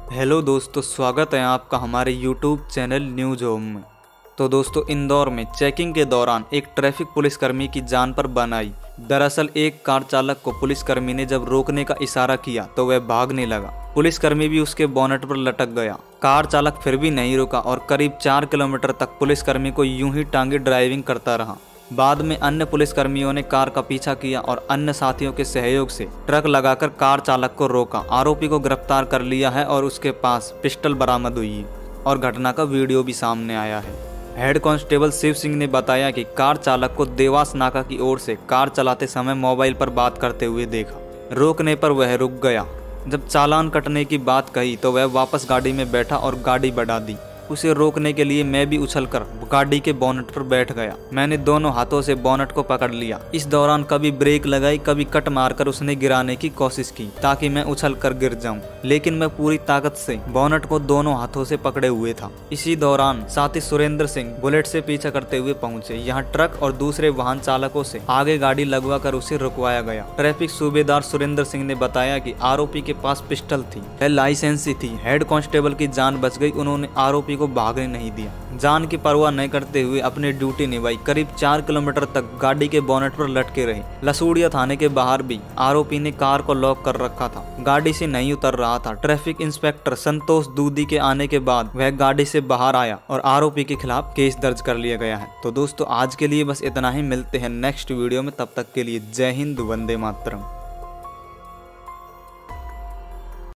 Hello दोस्तों, स्वागत है आपका हमारे यूट्यूब चैनल न्यूज होम में। तो दोस्तों, इंदौर में चेकिंग के दौरान एक ट्रैफिक पुलिसकर्मी की जान पर बन आई। दरअसल एक कार चालक को पुलिसकर्मी ने जब रोकने का इशारा किया तो वह भागने लगा। पुलिसकर्मी भी उसके बोनेट पर लटक गया। कार चालक फिर भी नहीं रुका और करीब 4 किलोमीटर तक पुलिसकर्मी को यूं ही टांगे ड्राइविंग करता रहा। बाद में अन्य पुलिसकर्मियों ने कार का पीछा किया और अन्य साथियों के सहयोग से ट्रक लगाकर कार चालक को रोका। आरोपी को गिरफ्तार कर लिया है और उसके पास पिस्टल बरामद हुई है और घटना का वीडियो भी सामने आया है। हेड कांस्टेबल शिव सिंह ने बताया कि कार चालक को देवास नाका की ओर से कार चलाते समय मोबाइल पर बात करते हुए देखा। रोकने पर वह रुक गया। जब चालान कटने की बात कही तो वह वापस गाड़ी में बैठा और गाड़ी बढ़ा दी। उसे रोकने के लिए मैं भी उछलकर गाड़ी के बोनट पर बैठ गया। मैंने दोनों हाथों से बोनट को पकड़ लिया। इस दौरान कभी ब्रेक लगाई, कभी कट मारकर उसने गिराने की कोशिश की ताकि मैं उछलकर गिर जाऊं, लेकिन मैं पूरी ताकत से बोनट को दोनों हाथों से पकड़े हुए था। इसी दौरान साथी सुरेंद्र सिंह बुलेट से पीछा करते हुए पहुंचे। यहाँ ट्रक और दूसरे वाहन चालकों से आगे गाड़ी लगवा कर उसे रुकवाया गया। ट्रैफिक सूबेदार सुरेंद्र सिंह ने बताया कि आरोपी के पास पिस्टल थी, वह लाइसेंसी थी। हेड कांस्टेबल की जान बच गई। उन्होंने आरोपी को भागने नहीं दिया। जान की परवाह नहीं करते हुए अपनी ड्यूटी निभाई। करीब 4 किलोमीटर तक गाड़ी के बोनेट पर लटके रहे। लसूड़िया थाने के बाहर भी आरोपी ने कार को लॉक कर रखा था, गाड़ी से नहीं उतर रहा था। ट्रैफिक इंस्पेक्टर संतोष दूधी के आने के बाद वह गाड़ी से बाहर आया और आरोपी के खिलाफ केस दर्ज कर लिया गया है। तो दोस्तों, आज के लिए बस इतना ही। मिलते हैं नेक्स्ट वीडियो में, तब तक के लिए जय हिंद, वंदे मातरम।